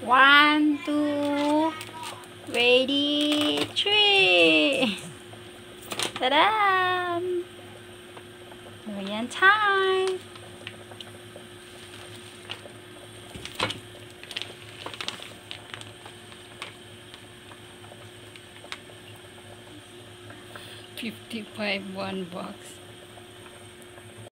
One, two, ready, three. Ta-da! Meridian time. $55 1 box.